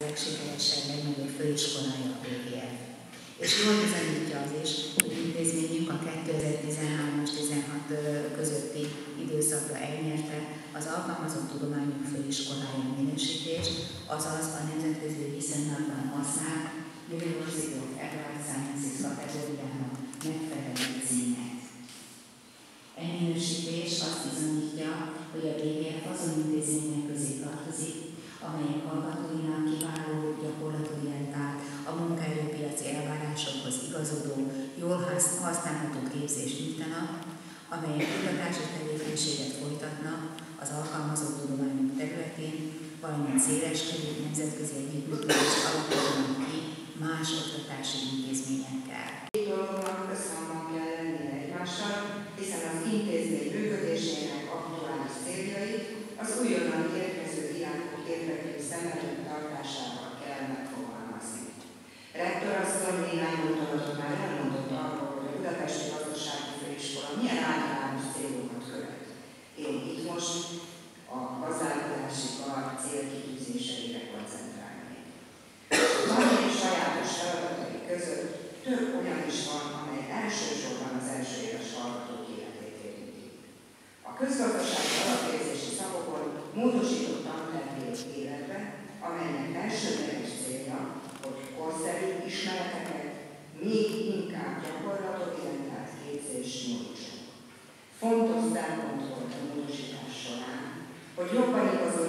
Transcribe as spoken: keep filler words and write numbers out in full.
Legsikeresebb, legnagyobb főiskolája a bé gé ef. És jól bizonyítja az is, hogy intézményünk a kétezer-tizenhárom és tizenhat közötti időszakra elnyerte az Alkalmazott Tudományok Főiskolája minősítést, azaz a nemzetközi viszonylatban használt University of Applied Sciences kategóriának megfelelő címet. E minősítés azt bizonyítja, hogy a bé gé ef azon intézmények közé tartozik, amelyek hallgatóinak kiváló, gyakorlatorientált, a munkaerőpiaci elvárásokhoz igazodó, jól használható képzést nyújtanak, amelyek kutatási tevékenységet folytatnak az alkalmazott tudományok területén, valamint széleskörű nemzetközi együttműködést alakítanak ki más oktatási intézményekkel. Két dolognak összhangban kell lennie egymással, hiszen az intézmény működésének aktuális céljait az újonnan érkező diákok érdekű szem előtt tartásával kell megfogalmazni. Rektor asszony néhány gondolatot már elmondott arról, hogy a Budapesti Gazdasági Főiskola milyen általános célokat követ. Én itt most a gazdálkodási kar célkitűzéseire koncentrálnék. Van egy sajátos feladatai között több olyan is van, amely elsősorban az első éves hallgatók életét érinti. A közgazdasági alapképzési szakokon módosított tantervét életbe, amelynek elsődleges célja, hogy korszerű ismereteket, még inkább gyakorlatorientált képzést nyújtson. Fontos szempont volt a módosítás során, hogy jobban igazodjon